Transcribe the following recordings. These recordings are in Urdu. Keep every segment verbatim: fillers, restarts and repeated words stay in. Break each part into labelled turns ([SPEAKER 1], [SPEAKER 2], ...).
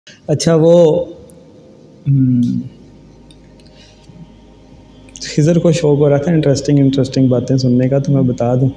[SPEAKER 1] اچھا وہ خضر کو شوق ہو رہا تھا انٹرسٹنگ انٹرسٹنگ باتیں سننے کا، تو میں بتا دوں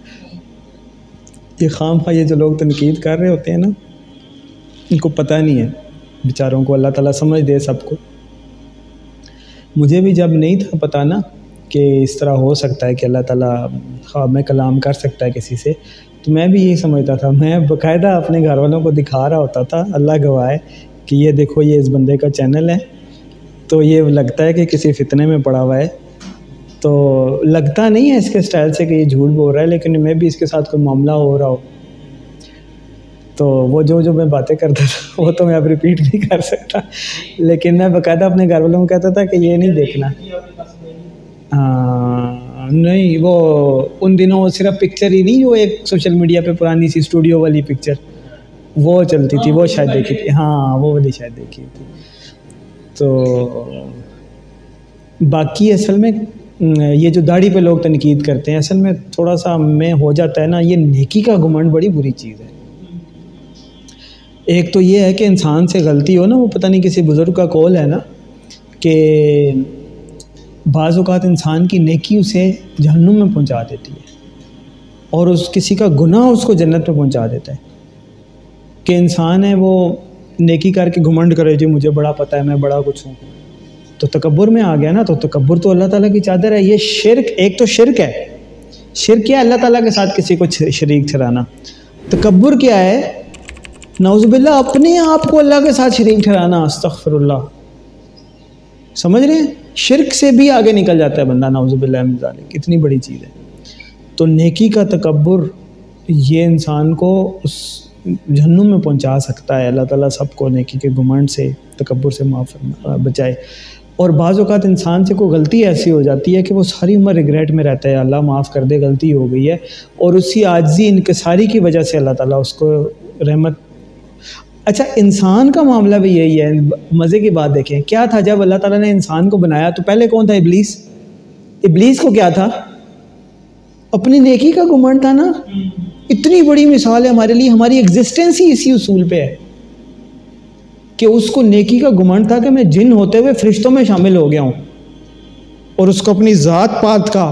[SPEAKER 1] یہ خام خواہ یہ جو لوگ تنقید کر رہے ہوتے ہیں نا، ان کو پتہ نہیں ہے بیچاروں کو، اللہ تعالیٰ سمجھ دے سب کو۔ مجھے بھی جب نہیں تھا پتہ نا کہ اس طرح ہو سکتا ہے کہ اللہ تعالیٰ خواب میں کلام کر سکتا ہے کسی سے، تو میں بھی یہی سمجھتا تھا، میں باقاعدہ اپنے گھر والوں کو دکھا رہا ہوتا تھا، اللہ گواہ ہے کہ یہ دیکھو یہ اس بندے کا چینل ہے، تو یہ لگتا ہے کہ کسی فتنے میں پڑا ہوا ہے، تو لگتا نہیں ہے اس کے سٹائل سے کہ یہ جھوٹ بول رہا ہے، لیکن میں بھی اس کے ساتھ کوئی معاملہ ہو رہا ہو تو وہ جو جو میں باتیں کرتا تھا وہ تو میں اب ریپیٹ نہیں کر سکتا، لیکن میں باقاعدہ اپنے گھر والوں کو کہتا تھا کہ یہ نہیں دیکھنا۔ ہاں نہیں، وہ ان دنوں صرف پکچر ہی نہیں، جو ایک سوشل میڈیا پہ پرانی سی اسٹوڈیو والی پکچر وہ چلتی تھی، وہ شاید دیکھی تھی، ہاں وہ والی شاید دیکھی تھی۔ تو باقی اصل میں یہ جو داڑھی پہ لوگ تنقید کرتے ہیں، اصل میں تھوڑا سا میں ہو جاتا ہے نا، یہ نیکی کا گھمنڈ بڑی بری چیز ہے۔ ایک تو یہ ہے کہ انسان سے غلطی ہو نا، وہ پتہ نہیں کسی بزرگ کا قول ہے نا کہ بعض اوقات انسان کی نیکی اسے جہنم میں پہنچا دیتی ہے، اور اس کسی کا گناہ اس کو جنت میں پہنچا دیتا ہے۔ کہ انسان ہے وہ نیکی کر کے گھمنڈ کرے، جی مجھے بڑا پتہ ہے، میں بڑا کچھ ہوں، تو تکبر میں آ گیا نا۔ تو تکبر تو اللہ تعالیٰ کی چادر ہے، یہ شرک، ایک تو شرک ہے، شرک کیا ہے؟ اللہ تعالیٰ کے ساتھ کسی کو شریک ٹھہرانا۔ تکبر کیا ہے؟ نعوذ باللہ اپنے آپ کو اللہ کے ساتھ شریک ٹھہرانا، استغفر اللہ، سمجھ رہے ہیں؟ شرک سے بھی آگے نکل جاتا ہے بندہ، نعوذ باللہ من ذالک، اتنی بڑی چیز ہے۔ تو نیکی کا تکبر یہ انسان کو اس جہنم میں پہنچا سکتا ہے۔ اللہ تعالیٰ سب کو نیکی کے گھمنڈ سے، تکبر سے معاف بچائے۔ اور بعض اوقات انسان سے کوئی غلطی ایسی ہو جاتی ہے کہ وہ ساری عمر ریگریٹ میں رہتا ہے، اللہ معاف کر دے، غلطی ہو گئی ہے، اور اسی عاجزی انکساری کی وجہ سے اللہ تعالیٰ اس کو رحمت۔ اچھا انسان کا معاملہ بھی یہی ہے، مزے کی بات دیکھیں، کیا تھا جب اللہ تعالیٰ نے انسان کو بنایا تو پہلے کون تھا؟ ابلیس۔ ابلیس کو کیا تھا؟ اپنی نیکی کا گھمنڈ تھا نا۔ اتنی بڑی مثال ہے ہمارے لیے، ہماری ایگزسٹنس ہی اسی اصول پہ ہے کہ اس کو نیکی کا گھمنڈ تھا کہ میں جن ہوتے ہوئے فرشتوں میں شامل ہو گیا ہوں، اور اس کو اپنی ذات پات کا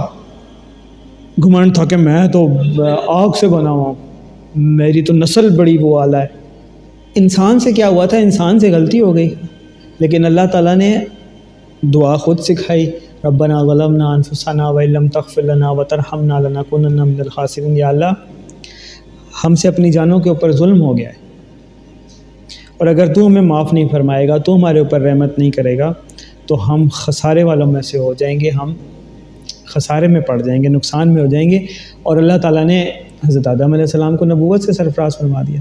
[SPEAKER 1] گھمنڈ تھا کہ میں تو آگ سے بنا ہوا ہوں، میری تو نسل بڑی وہ والا ہے۔ انسان سے کیا ہوا تھا؟ انسان سے غلطی ہو گئی، لیکن اللہ تعالیٰ نے دعا خود سکھائی، ربنا ظلمنا انفسنا وان لم تغفر لنا وترحمنا لنکونن من الخاسرین۔ یا اللہ ہم سے اپنی جانوں کے اوپر ظلم ہو گیا ہے، اور اگر تو ہمیں معاف نہیں فرمائے گا، تو ہمارے اوپر رحمت نہیں کرے گا، تو ہم خسارے والوں میں سے ہو جائیں گے، ہم خسارے میں پڑ جائیں گے، نقصان میں ہو جائیں گے۔ اور اللہ تعالیٰ نے حضرت آدم علیہ السلام کو نبوت سے سرفراز فرما دیا،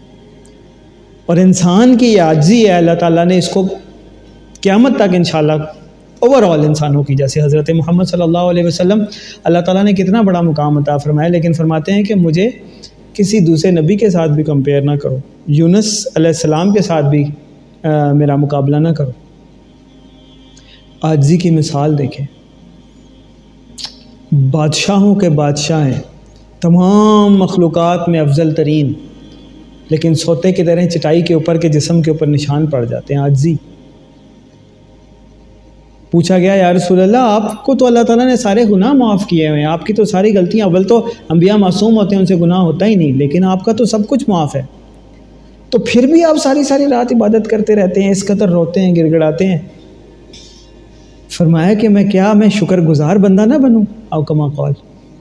[SPEAKER 1] اور انسان کی یہ عاجزی ہے، اللہ تعالیٰ نے اس کو قیامت تک انشاءاللہ اوور آل انسانوں کی، جیسے حضرت محمد صلی اللہ علیہ وسلم اللہ تعالیٰ نے کتنا بڑا مقام عطا فرمایا، لیکن فرماتے ہیں کہ مجھے کسی دوسرے نبی کے ساتھ بھی کمپیئر نہ کرو، یونس علیہ السلام کے ساتھ بھی آ, میرا مقابلہ نہ کرو۔ عاجزی کی مثال دیکھیں، بادشاہوں کے بادشاہ ہیں، تمام مخلوقات میں افضل ترین، لیکن سوتے کی طرح چٹائی کے اوپر کے جسم کے اوپر نشان پڑ جاتے ہیں، عاجزی۔ پوچھا گیا یا رسول اللہ آپ کو تو اللہ تعالیٰ نے سارے گناہ معاف کیے ہوئے ہیں، آپ کی تو ساری غلطیاں، اول تو انبیاء معصوم ہوتے ہیں، ان سے گناہ ہوتا ہی نہیں، لیکن آپ کا تو سب کچھ معاف ہے، تو پھر بھی آپ ساری ساری رات عبادت کرتے رہتے ہیں، اس قدر روتے ہیں، گڑ گڑاتے ہیں۔ فرمایا کہ میں کیا میں شکر گزار بندہ نہ بنوں، او کما قال۔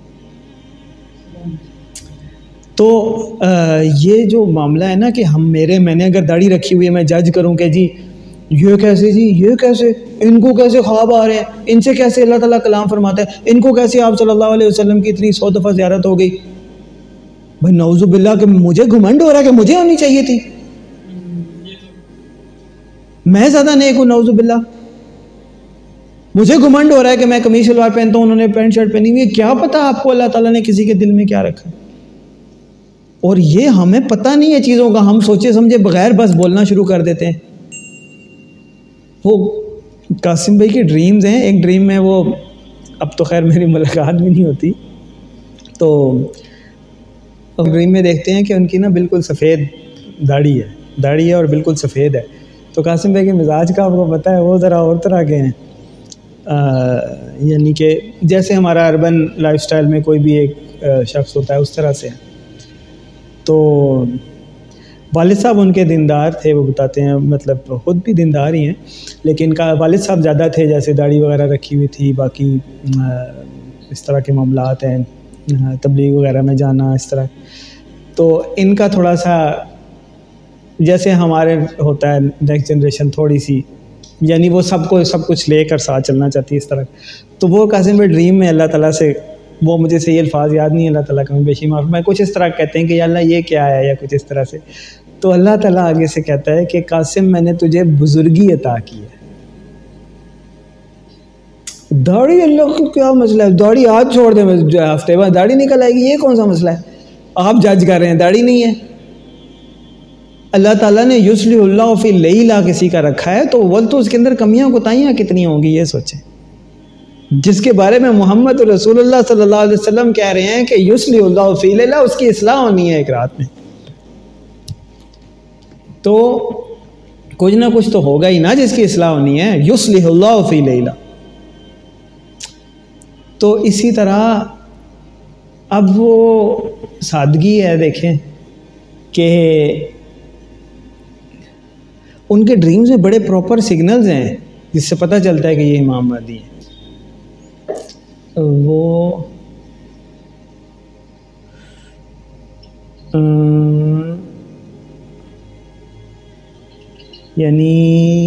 [SPEAKER 1] تو یہ جو معاملہ ہے نا کہ ہم میرے میں نے اگر داڑھی رکھی ہوئی ہے، میں جج کروں کہ جی یہ کیسے، جی یہ کیسے، ان کو کیسے خواب آ رہے ہیں، ان سے کیسے اللہ تعالیٰ کلام فرماتا ہے، ان کو کیسے آپ صلی اللہ علیہ وسلم کی اتنی سو دفعہ زیارت ہو گئی، بھائی نعوذ باللہ کہ مجھے گھمنڈ ہو رہا ہے کہ مجھے ہونی چاہیے تھی، میں زیادہ نیک ہوں، نعوذ باللہ مجھے گھمنڈ ہو رہا ہے کہ میں قمیص شلوار پہنتا ہوں، انہوں نے پینٹ شرٹ پہنی ہوئی ہے، کیا پتہ آپ کو اللہ تعالیٰ نے کسی کے دل میں کیا رکھا۔ اور یہ ہمیں پتہ نہیں ہے چیزوں کا، ہم سوچے سمجھے بغیر بس بولنا شروع کر دیتے ہیں۔ وہ قاسم بھائی کی ڈریمز ہیں، ایک ڈریم میں وہ، اب تو خیر میری ملاقات بھی نہیں ہوتی، تو ڈریم میں دیکھتے ہیں کہ ان کی نا بالکل سفید داڑھی ہے، داڑھی ہے اور بالکل سفید ہے. تو قاسم بھائی کے مزاج کا آپ کو پتہ ہے وہ ذرا اور طرح کے ہیں, یعنی کہ جیسے ہمارا اربن لائف سٹائل میں کوئی بھی ایک شخص ہوتا ہے اس طرح سے. تو والد صاحب ان کے دیندار تھے, وہ بتاتے ہیں, مطلب خود بھی دیندار ہی ہیں, لیکن کا والد صاحب زیادہ تھے, جیسے داڑھی وغیرہ رکھی ہوئی تھی, باقی اس طرح کے معاملات ہیں, تبلیغ وغیرہ میں جانا اس طرح. تو ان کا تھوڑا سا جیسے ہمارے ہوتا ہے نیکسٹ جنریشن تھوڑی سی, یعنی وہ سب کو سب کچھ لے کر ساتھ چلنا چاہتی ہے اس طرح. تو وہ قاسم بھائی ڈریم میں اللہ تعالیٰ سے, وہ مجھے صحیح الفاظ یاد نہیں, اللہ تعالیٰ کا میں بیشی معاف, میں کچھ اس طرح کہتے ہیں کہ یا اللہ یہ کیا ہے یا کچھ اس طرح سے. تو اللہ تعالیٰ آگے سے کہتا ہے کہ قاسم میں نے تجھے بزرگی عطا کی ہے. داڑھی اللہ کو کیا مسئلہ ہے, داڑھی آج چھوڑ دیں, ہفتے بعد داڑھی نکل آئے گی, یہ کون سا مسئلہ ہے؟ آپ جج کر رہے ہیں داڑھی نہیں ہے. اللہ تعالیٰ نے یصلح اللہ فی لیلہ کسی کا رکھا ہے, تو وہ تو اس کے اندر کمیاں کوتاہیاں کتنی ہوں گی یہ سوچیں, جس کے بارے میں محمد رسول اللہ صلی اللہ علیہ وسلم کہہ رہے ہیں کہ یصلح اللہ فی لیلہ, اس کی اصلاح ہونی ہے ایک رات میں. تو کچھ نہ کچھ تو ہوگا ہی نا جس کی اصلاح ہونی ہے, یصلح اللہ فی لیلہ. تو اسی طرح اب وہ سادگی ہے, دیکھیں کہ ان کے ڈریمز میں بڑے پراپر سگنلز ہیں جس سے پتہ چلتا ہے کہ یہ امام مہدی ہیں. وہ یعنی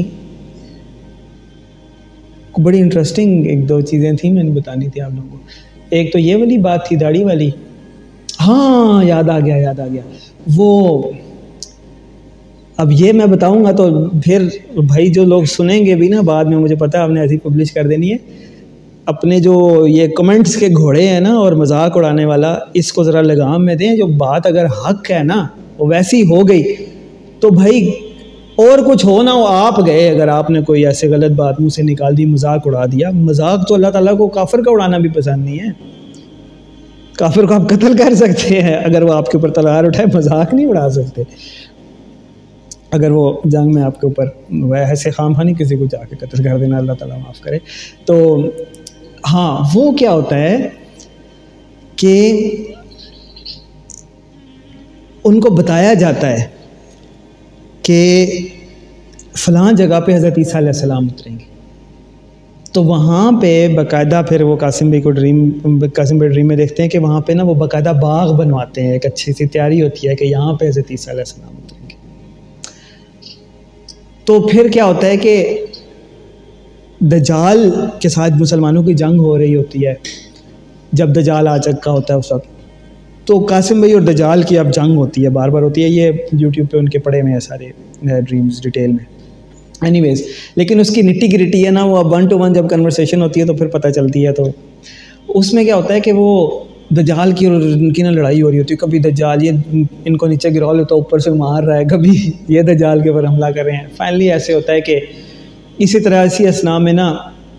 [SPEAKER 1] بڑی انٹرسٹنگ ایک دو چیزیں تھیں میں نے بتانی تھی آپ لوگوں کو. ایک تو یہ والی بات تھی داڑھی والی, ہاں یاد آ گیا یاد آ گیا وہ اب یہ میں بتاؤں گا تو پھر بھائی جو لوگ سنیں گے بھی نا بعد میں, مجھے پتہ ہے آپ نے ایسی پبلش کر دینی ہے, اپنے جو یہ کمنٹس کے گھوڑے ہیں نا اور مذاق اڑانے والا, اس کو ذرا لگام میں دیں. جو بات اگر حق ہے نا وہ ویسی ہو گئی تو بھائی اور کچھ ہو نہ ہو, آپ گئے اگر آپ نے کوئی ایسے غلط بات منہ سے نکال دی, مذاق اڑا دیا. مذاق تو اللہ تعالیٰ کو کافر کا اڑانا بھی پسند نہیں ہے. کافر کو آپ قتل کر سکتے ہیں اگر وہ آپ کے اوپر تلوار اٹھائے, مذاق نہیں اڑا سکتے. اگر وہ جنگ میں آپ کے اوپر ایسے خام خواہ نہیں کسی کو جا کے قتل کر دینا, اللہ تعالیٰ معاف کرے. تو ہاں وہ کیا ہوتا ہے کہ ان کو بتایا جاتا ہے کہ فلاں جگہ پہ حضرت عیسیٰ علیہ السلام اتریں گے. تو وہاں پہ باقاعدہ پھر وہ قاسم بھائی کو ڈریم قاسم بھائی ڈریم میں دیکھتے ہیں کہ وہاں پہ نا وہ باقاعدہ باغ بنواتے ہیں, ایک اچھی سی تیاری ہوتی ہے کہ یہاں پہ حضرت عیسیٰ علیہ السلام اتریں گے. تو پھر کیا ہوتا ہے کہ دجال کے ساتھ مسلمانوں کی جنگ ہو رہی ہوتی ہے, جب دجال آ چکا ہوتا ہے اس وقت. تو قاسم بھائی اور دجال کی اب جنگ ہوتی ہے, بار بار ہوتی ہے. یہ یوٹیوب پہ ان کے پڑے ہوئے ہیں سارے ڈریمز ڈیٹیل میں. اینی ویز لیکن اس کی نٹی گریٹی ہے نا, وہ اب ون ٹو ون جب کنورسیشن ہوتی ہے تو پھر پتہ چلتی ہے. تو اس میں کیا ہوتا ہے کہ وہ دجال کی اور ان کی نا لڑائی ہو رہی ہوتی ہے. کبھی دجال یہ ان کو نیچے گرا لیتا ہے, اوپر سے مار رہا ہے, کبھی یہ دجال کے اوپر حملہ کر رہے ہیں. فائنلی ایسے ہوتا ہے کہ اسی طرح اسی اسنا میں نا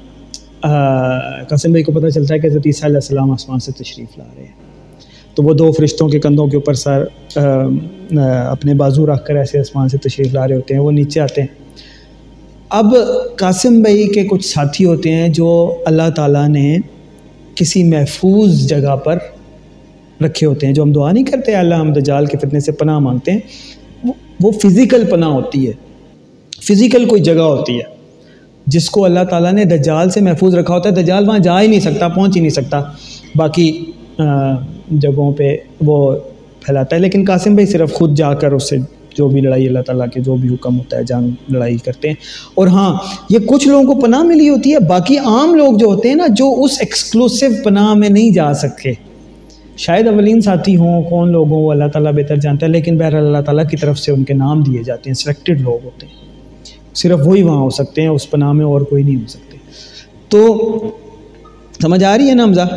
[SPEAKER 1] قاسم بھائی کو پتہ چلتا ہے کہ حضرت عیسیٰ علیہ السلام آسمان سے تشریف لا رہے ہیں. تو وہ دو فرشتوں کے کندھوں کے اوپر سر اپنے بازو رکھ کر ایسے آسمان سے تشریف لا رہے ہوتے ہیں. وہ نیچے آتے ہیں. اب قاسم بھائی کے کچھ ساتھی ہوتے ہیں جو اللہ تعالیٰ نے کسی محفوظ جگہ پر رکھے ہوتے ہیں. جو ہم دعا نہیں کرتے اللہ ہم دجال کے فتنے سے پناہ مانگتے ہیں, وہ فزیکل پناہ ہوتی ہے, فزیکل کوئی جگہ ہوتی ہے جس کو اللہ تعالیٰ نے دجال سے محفوظ رکھا ہوتا ہے. دجال وہاں جا ہی نہیں سکتا, پہنچ ہی نہیں سکتا, باقی جگہوں پہ وہ پھیلاتا ہے. لیکن قاسم بھائی صرف خود جا کر اس سے جو بھی لڑائی اللہ تعالیٰ کے جو بھی حکم ہوتا ہے جنگ لڑائی کرتے ہیں. اور ہاں یہ کچھ لوگوں کو پناہ ملی ہوتی ہے, باقی عام لوگ جو ہوتے ہیں نا جو اس ایکسکلوسیو پناہ میں نہیں جا سکتے, شاید اولین ساتھی ہوں, کون لوگ ہوں وہ اللہ تعالیٰ بہتر جانتا ہے, لیکن بہرحال اللہ تعالیٰ کی طرف سے ان کے نام دیے جاتے ہیں, سلیکٹڈ لوگ ہوتے ہیں, صرف وہی وہاں ہو سکتے ہیں اس پناہ میں, اور کوئی نہیں ہو سکتے. تو سمجھ آ رہی ہے نا حمزہ؟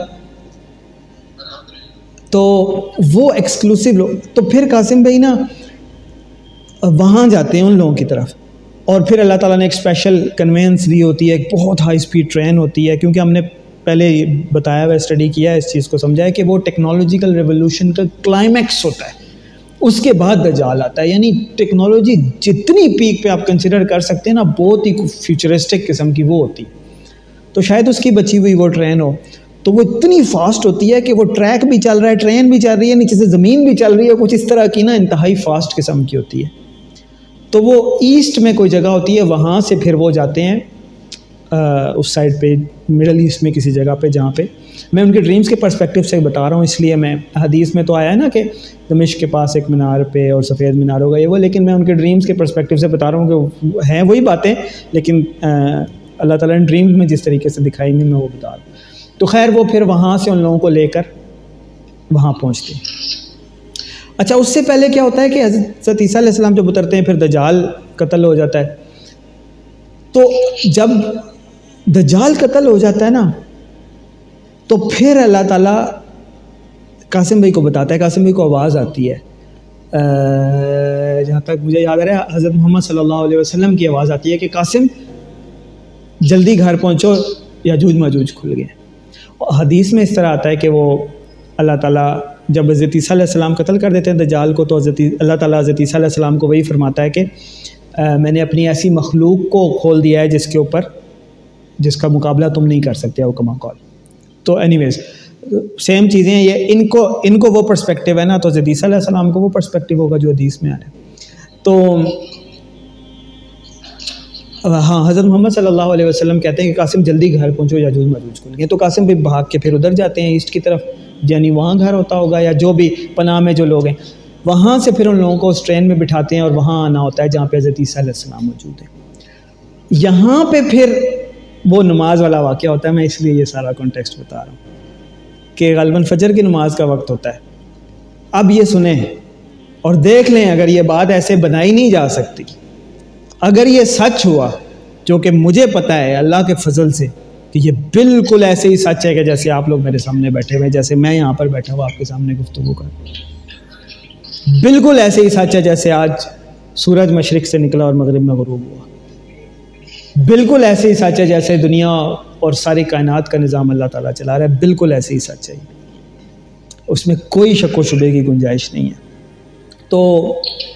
[SPEAKER 1] تو وہ ایکسکلوسیو لوگ, تو پھر قاسم بھائی نا وہاں جاتے ہیں ان لوگوں کی طرف, اور پھر اللہ تعالیٰ نے ایک اسپیشل کنوینس دی ہوتی ہے, ایک بہت ہائی اسپیڈ ٹرین ہوتی ہے, کیونکہ ہم نے پہلے بتایا ہوا اسٹڈی کیا ہے, اس چیز کو سمجھا ہے کہ وہ ٹیکنالوجیکل ریولوشن کا کلائمیکس ہوتا ہے. اس کے بعد دجال آتا ہے. یعنی ٹیکنالوجی جتنی پیک پہ آپ کنسیڈر کر سکتے ہیں نا, بہت ہی فیوچرسٹک قسم کی وہ ہوتی. تو شاید اس کی بچی ہوئی وہ ٹرین ہو, تو وہ اتنی فاسٹ ہوتی ہے کہ وہ ٹریک بھی چل رہا ہے, ٹرین بھی چل رہی ہے, نیچے سے زمین بھی چل رہی ہے, کچھ اس طرح کی نا انتہائی فاسٹ قسم کی ہوتی ہے. تو وہ ایسٹ میں کوئی جگہ ہوتی ہے, وہاں سے پھر وہ جاتے ہیں اس سائڈ پہ, مڈل ایسٹ میں کسی جگہ پہ, جہاں پہ میں ان کے ڈریمز کے پرسپیکٹیو سے بتا رہا ہوں. اس لیے میں حدیث میں تو آیا ہے نا کہ دمشق کے پاس ایک مینار پہ اور سفید مینار ہوگا یہ وہ, لیکن میں ان کے ڈریمز کے پرسپیکٹیو سے بتا رہا ہوں کہ ہیں وہی باتیں, لیکن اللہ تعالیٰ نے ڈریمز میں جس طریقے سے دکھائیں گے میں وہ بتا رہا ہوں. تو خیر وہ پھر وہاں سے ان لوگوں کو لے کر وہاں پہنچتے ہیں. اچھا, اس سے پہلے کیا ہوتا ہے کہ حضرت عیسیٰ علیہ السلام جب اترتے ہیں پھر دجال قتل ہو جاتا ہے. تو جب دجال قتل ہو جاتا ہے نا, تو پھر اللہ تعالیٰ قاسم بھائی کو بتاتا ہے. قاسم بھائی کو آواز آتی ہے, جہاں تک مجھے یاد آ رہا ہے حضرت محمد صلی اللہ علیہ وسلم کی آواز آتی ہے کہ قاسم جلدی گھر پہنچو, یاجوج ماجوج کھل گئے. حدیث میں اس طرح آتا ہے کہ وہ اللہ تعالیٰ جب حضرت عیسیٰ علیہ السلام قتل کر دیتے ہیں دجال کو, تو حضرت اللہ تعالیٰ حضرت عیسیٰ علیہ السلام کو وہی فرماتا ہے کہ میں نے اپنی ایسی مخلوق کو کھول دیا ہے جس کے اوپر جس کا مقابلہ تم نہیں کر سکتے ہو کما کال. تو اینی ویز سیم چیزیں ہیں یہ, ان کو ان کو وہ پرسپیکٹیو ہے نا, تو حضرت عیسیٰ علیہ السلام کو وہ پرسپیکٹیو ہوگا جو حدیث میں آ رہا ہے. تو ہاں حضرت محمد صلی اللہ علیہ وسلم کہتے ہیں کہ قاسم جلدی گھر پہنچو, یاجوج ماجوج کھل گئے. تو قاسم بھی بھاگ کے پھر ادھر جاتے ہیں ایسٹ کی طرف, یعنی وہاں گھر ہوتا ہوگا یا جو بھی پناہ میں جو لوگ ہیں, وہاں سے پھر ان لوگوں کو اس ٹرین میں بٹھاتے ہیں اور وہاں آنا ہوتا ہے جہاں پہ حضرت عیسیٰ علیہ السلام موجود ہیں. یہاں پہ پھر وہ نماز والا واقعہ ہوتا ہے. میں اس لیے یہ سارا کانٹیکسٹ بتا رہا ہوں کہ غالباً فجر کی نماز کا وقت ہوتا ہے. اب یہ سنیں اور دیکھ لیں, اگر یہ بات ایسے بنائی نہیں جا سکتی, اگر یہ سچ ہوا, جو کہ مجھے پتہ ہے اللہ کے فضل سے کہ یہ بالکل ایسے ہی سچ ہے کہ جیسے آپ لوگ میرے سامنے بیٹھے ہوئے, جیسے میں یہاں پر بیٹھا ہوا آپ کے سامنے گفتگو کر, بالکل ایسے ہی سچ ہے جیسے آج سورج مشرق سے نکلا اور مغرب میں غروب ہوا, بالکل ایسے ہی سچ ہے جیسے دنیا اور ساری کائنات کا نظام اللہ تعالیٰ چلا رہا ہے, بالکل ایسے ہی سچ ہے, اس میں کوئی شک و شبے کی گنجائش نہیں ہے. تو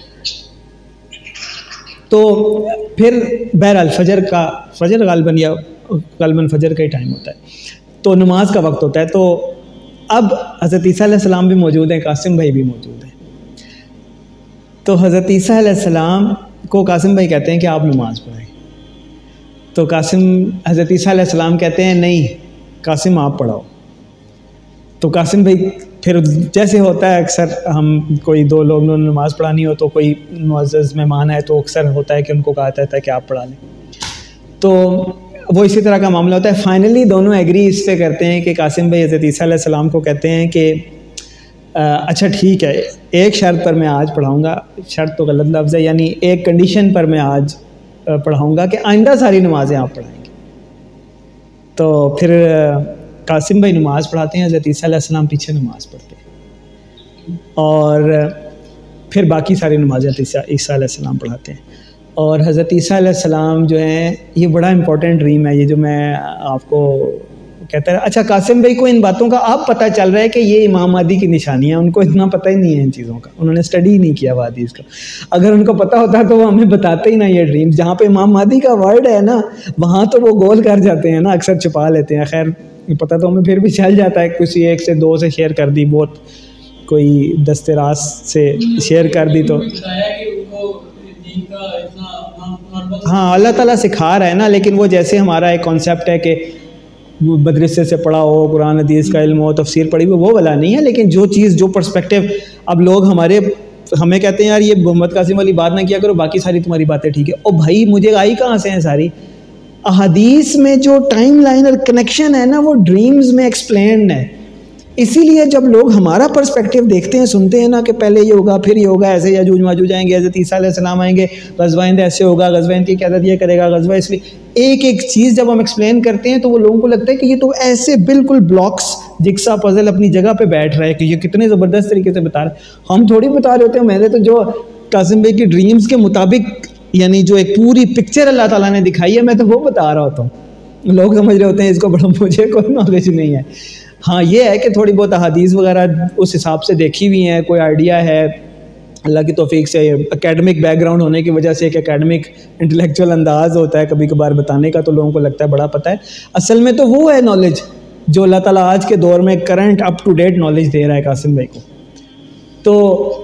[SPEAKER 1] تو پھر بہرحال فجر کا فجر غالباً یا غالباً فجر کا ہی ٹائم ہوتا ہے, تو نماز کا وقت ہوتا ہے. تو اب حضرت عیسیٰ علیہ السلام بھی موجود ہیں, قاسم بھائی بھی موجود ہیں. تو حضرت عیسیٰ علیہ السلام کو قاسم بھائی کہتے ہیں کہ آپ نماز پڑھائیں. تو قاسم حضرت عیسیٰ علیہ السلام کہتے ہیں نہیں قاسم آپ پڑھاؤ. تو قاسم بھائی پھر جیسے ہوتا ہے اکثر, ہم کوئی دو لوگ نے نماز پڑھانی ہو تو کوئی معزز مہمان ہے تو اکثر ہوتا ہے کہ ان کو کہا جاتا ہے کہ آپ پڑھا لیں. تو وہ اسی طرح کا معاملہ ہوتا ہے. فائنلی دونوں ایگری اس سے کرتے ہیں کہ قاسم بھائی حضرت عیسیٰ علیہ السلام کو کہتے ہیں کہ اچھا ٹھیک ہے, ایک شرط پر میں آج پڑھاؤں گا, شرط تو غلط لفظ ہے, یعنی ایک کنڈیشن پر میں آج پڑھاؤں گا کہ آئندہ ساری نمازیں آپ پڑھائیں گے. تو پھر قاسم بھائی نماز پڑھاتے ہیں, حضرت عیسیٰ علیہ السلام پیچھے نماز پڑھتے ہیں, اور پھر باقی ساری نمازیں عیسیٰ علیہ السلام پڑھاتے ہیں. اور حضرت عیسیٰ علیہ السلام جو ہیں, یہ بڑا امپورٹنٹ ڈریم ہے یہ جو میں آپ کو کہتا ہے. اچھا قاسم بھائی کو ان باتوں کا اب پتہ چل رہا ہے کہ یہ امام مہدی کی نشانیاں, ان کو اتنا پتہ ہی نہیں ہے ان چیزوں کا, انہوں نے اسٹڈی ہی نہیں کیا حدیث کا. اگر ان کو پتہ ہوتا تو وہ ہمیں بتاتے ہی نہ یہ ڈریم. جہاں پہ امام مہدی کا ورڈ ہے نا, وہاں تو وہ گول کر جاتے ہیں نا, اکثر چھپا لیتے ہیں. خیر پتہ تو ہمیں پھر بھی چل جاتا ہے, کسی ایک سے دو سے شیئر کر دی, بہت کوئی دستے راز سے شیئر کر دی تو ہاں اللہ تعالیٰ سکھا رہا ہے نا. لیکن وہ جیسے ہمارا ایک کانسیپٹ ہے کہ مدرسے سے پڑھا ہو, قرآن حدیث کا علم ہو, تفسیر پڑھی ہو, وہ والا نہیں ہے. لیکن جو چیز جو پرسپیکٹیو, اب لوگ ہمارے ہمیں کہتے ہیں یار یہ محمد قاسم والی بات نہ کیا کرو, باقی ساری تمہاری باتیں ٹھیک ہے. او بھائی مجھے آئی کہاں سے ہیں ساری احادیث میں جو ٹائم لائن اور کنیکشن ہے نا, وہ ڈریمز میں ایکسپلینڈ ہے. اسی لیے جب لوگ ہمارا پرسپیکٹیو دیکھتے ہیں, سنتے ہیں نا کہ پہلے یہ ہوگا پھر یہ ہوگا, ایسے یاجوج ماجوج آئیں گے, حضرت عیسیٰ علیہ السلام آئیں گے, غزوہ ہند ایسے ہوگا, غزوہ ہند کی قیادت یہ کرے گا, غزوہ اس لیے, ایک ایک چیز جب ہم ایکسپلین کرتے ہیں تو وہ لوگوں کو لگتا ہے کہ یہ تو ایسے بالکل بلاکس جگسا پزل اپنی جگہ پہ بیٹھ رہا ہے کہ یہ کتنے زبردست طریقے سے بتا رہے ہیں. ہم تھوڑی بتا رہے ہوتے ہیں, میں نے تو جو قاسم بھائی کی ڈریمز کے مطابق, یعنی جو ایک پوری پکچر اللہ تعالیٰ نے دکھائی ہے, میں تو وہ بتا رہا ہوتا ہوں. لوگ سمجھ رہے ہوتے ہیں اس کو بڑا, مجھے کوئی نالج نہیں ہے. ہاں یہ ہے کہ تھوڑی بہت احادیث وغیرہ اس حساب سے دیکھی ہوئی ہیں, کوئی آئیڈیا ہے اللہ کی توفیق سے اکیڈمک بیک گراؤنڈ ہونے کی وجہ سے ایک اکیڈمک انٹلیکچوئل انداز ہوتا ہے کبھی کبھار بتانے کا، تو لوگوں کو لگتا ہے بڑا پتہ ہے. اصل میں تو وہ ہے نالج جو اللہ تعالیٰ آج کے دور میں current up to date knowledge دے رہا ہے قاسم بھائی کو. تو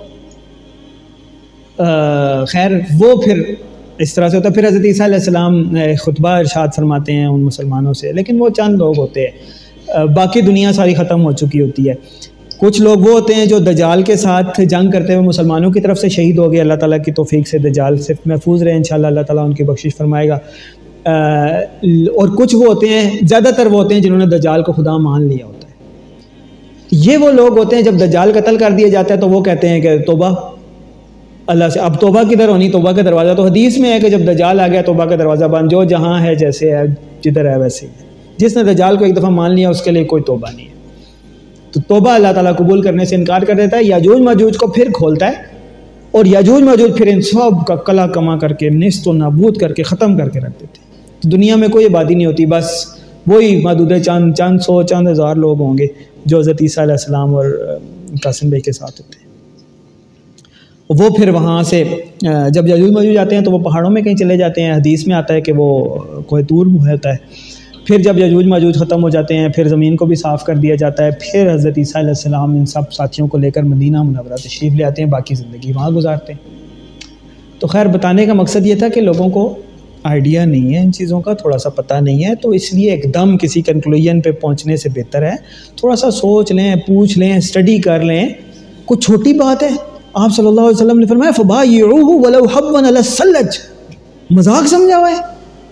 [SPEAKER 1] خیر وہ پھر اس طرح سے ہوتا ہے. پھر حضرت عیسیٰ علیہ السلام خطبہ ارشاد فرماتے ہیں ان مسلمانوں سے، لیکن وہ چند لوگ ہوتے ہیں، باقی دنیا ساری ختم ہو چکی ہوتی ہے. کچھ لوگ وہ ہوتے ہیں جو دجال کے ساتھ جنگ کرتے ہوئے مسلمانوں کی طرف سے شہید ہو گئے. اللہ تعالیٰ کی توفیق سے دجال سے محفوظ رہے انشاءاللہ، اللہ تعالیٰ ان کی بخشش فرمائے گا. اور کچھ وہ ہوتے ہیں، زیادہ تر وہ ہوتے ہیں جنہوں نے دجال کو خدا مان لیا ہوتا ہے. یہ وہ لوگ ہوتے ہیں جب دجال قتل کر دیا جاتا ہے تو وہ کہتے ہیں کہ توبہ اللہ سے. اب توبہ کدھر ہونی؟ توبہ کا دروازہ تو حدیث میں ہے کہ جب دجال آ گیا توبہ کا دروازہ بند، جو جہاں ہے جیسے ہے جدھر ہے ویسے ہی ہے. جس نے دجال کو ایک دفعہ مان لیا اس کے لیے کوئی توبہ نہیں ہے. تو توبہ اللہ تعالیٰ قبول کرنے سے انکار کر دیتا ہے. یاجوج ماجوج کو پھر کھولتا ہے اور یاجوج ماجوج پھر ان سب کا کلا کما کر کے نیست و نابود کر کے ختم کر کے رکھ دیتے ہیں. تو دنیا میں کوئی آبادی نہیں ہوتی، بس وہی محدود چند چند سو چند ہزار لوگ ہوں گے جو حضرت عیسیٰ علیہ السلام اور قاسم بھائی کے ساتھ ہوتے ہیں. وہ پھر وہاں سے جب یاجوج ماجوج آتے ہیں تو وہ پہاڑوں میں کہیں چلے جاتے ہیں. حدیث میں آتا ہے کہ وہ کوہ طور ہوتا ہے. پھر جب یاجوج ماجوج ختم ہو جاتے ہیں پھر زمین کو بھی صاف کر دیا جاتا ہے. پھر حضرت عیسیٰ علیہ السلام ان سب ساتھیوں کو لے کر مدینہ منورہ تشریف لے آتے ہیں، باقی زندگی وہاں گزارتے ہیں. تو خیر بتانے کا مقصد یہ تھا کہ لوگوں کو آئیڈیا نہیں ہے ان چیزوں کا، تھوڑا سا پتہ نہیں ہے، تو اس لیے ایک دم کسی کنکلوژن پہ پہنچنے سے بہتر ہے تھوڑا سا سوچ لیں، پوچھ لیں، اسٹڈی کر لیں. کچھ چھوٹی بات ہے. آپ صلی اللہ علیہ وسلم نے فرمایا فَبَایِعُوهُ وَلَوْ حَبًّا عَلَى الثَّلَّجِ. مذاق سمجھا ہوا ہے؟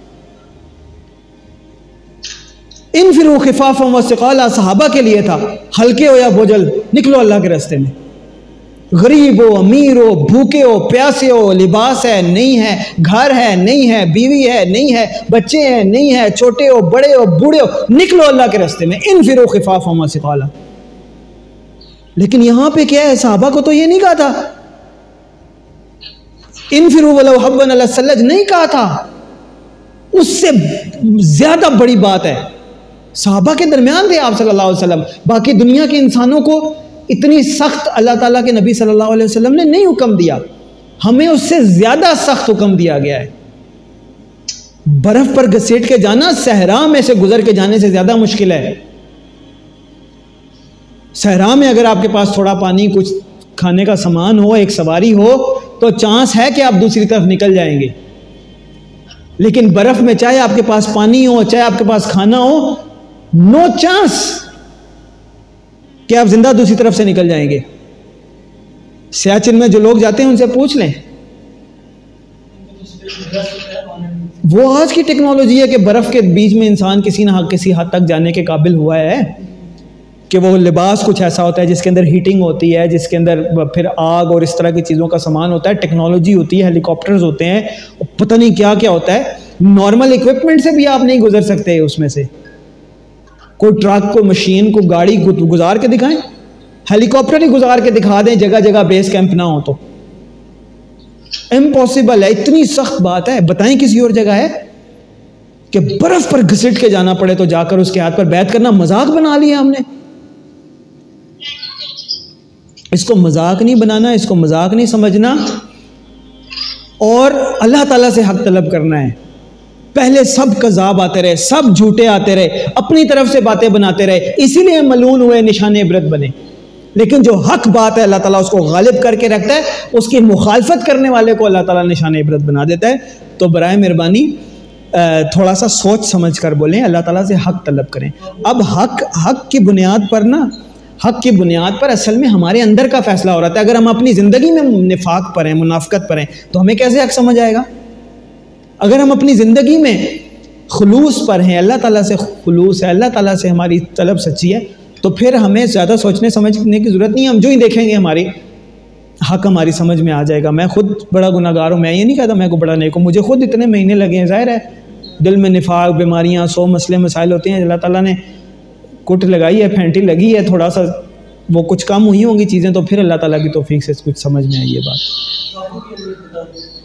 [SPEAKER 1] انفروا خفافا وثقالا صحابہ کے لیے تھا، ہلکے ہو یا بوجھل نکلو اللہ کے راستے میں. غریب ہو، امیر ہو، بھوکے ہو، پیاسے ہو، لباس ہے نہیں ہے، گھر ہے نہیں ہے، بیوی ہے نہیں ہے، بچے ہیں نہیں ہے، چھوٹے ہو بڑے ہو بوڑھے ہو، نکلو اللہ کے راستے میں. انفروا خفافا وثقالا. لیکن یہاں پہ کیا ہے؟ صحابہ کو تو یہ نہیں کہا تھا انفروا ولو حبا علی الثلج، نہیں کہا تھا. اس سے زیادہ بڑی بات ہے. صحابہ کے درمیان تھے آپ صلی اللہ علیہ وسلم. باقی دنیا کے انسانوں کو اتنی سخت اللہ تعالیٰ کے نبی صلی اللہ علیہ وسلم نے نہیں حکم دیا. ہمیں اس سے زیادہ سخت حکم دیا گیا ہے. برف پر گھسیٹ کے جانا صحرا میں سے گزر کے جانے سے زیادہ مشکل ہے. صحرا میں اگر آپ کے پاس تھوڑا پانی، کچھ کھانے کا سامان ہو، ایک سواری ہو، تو چانس ہے کہ آپ دوسری طرف نکل جائیں گے. لیکن برف میں چاہے آپ کے پاس پانی ہو، چاہے آپ کے پاس کھانا ہو، نو چانس کہ آپ زندہ دوسری طرف سے نکل جائیں گے. سیاچن میں جو لوگ جاتے ہیں ان سے پوچھ لیں. وہ آج کی ٹیکنالوجی ہے کہ برف کے بیچ میں انسان کسی نہ کسی حد تک جانے کے قابل ہوا ہے کہ وہ لباس کچھ ایسا ہوتا ہے جس کے اندر ہیٹنگ ہوتی ہے، جس کے اندر پھر آگ اور اس طرح کی چیزوں کا سامان ہوتا ہے. ٹیکنالوجی ہوتی ہے، ہیلی کاپٹرز ہوتے ہیں، پتہ نہیں کیا کیا ہوتا ہے. نارمل اکوپمنٹ سے بھی آپ نہیں گزر سکتے. اس میں سے کوئی ٹرک، کوئی مشین، کوئی گاڑی گزار کے دکھائیں، ہیلی کاپٹر ہی گزار کے دکھا دیں جگہ جگہ بیس کیمپ نہ ہو تو امپاسبل ہے. اتنی سخت بات ہے. بتائیں کسی اور جگہ ہے کہ برف پر گھسٹ کے جانا پڑے تو جا کر اس کے ہاتھ پر بیعت کرنا مذاق بنا لیا ہم نے. اس کو مذاق نہیں بنانا، اس کو مذاق نہیں سمجھنا، اور اللہ تعالیٰ سے حق طلب کرنا ہے. پہلے سب کذاب آتے رہے، سب جھوٹے آتے رہے، اپنی طرف سے باتیں بناتے رہے، اسی لیے ملعون ہوئے، نشان عبرت بنے. لیکن جو حق بات ہے اللہ تعالیٰ اس کو غالب کر کے رکھتا ہے. اس کی مخالفت کرنے والے کو اللہ تعالیٰ نشان عبرت بنا دیتا ہے. تو برائے مہربانی تھوڑا سا سوچ سمجھ کر بولیں، اللہ تعالیٰ سے حق طلب کریں. اب حق حق کی بنیاد پر نا حق کی بنیاد پر اصل میں ہمارے اندر کا فیصلہ ہو رہا تھا. اگر ہم اپنی زندگی میں نفاق پر ہیں، منافقت پر ہیں، تو ہمیں کیسے حق سمجھ آئے گا؟ اگر ہم اپنی زندگی میں خلوص پر ہیں، اللہ تعالیٰ سے خلوص ہے، اللہ تعالیٰ سے ہماری طلب سچی ہے، تو پھر ہمیں زیادہ سوچنے سمجھنے کی ضرورت نہیں ہے. ہم جو ہی دیکھیں گے ہماری حق ہماری سمجھ میں آ جائے گا. میں خود بڑا گناہ گار ہوں، میں یہ نہیں کہتا میں کو بڑا نیک ہوں، مجھے خود اتنے مہینے لگے ہیں. ظاہر ہے دل میں نفاق، بیماریاں، سو مسئلے مسائل ہوتے ہیں. اللہ تعالیٰ نے کٹ لگائی ہے، پھینٹی لگی ہے، تھوڑا سا وہ کچھ کم ہوئی ہوں گی چیزیں، تو پھر اللہ تعالیٰ کی توفیق سے کچھ سمجھ میں آئی یہ بات.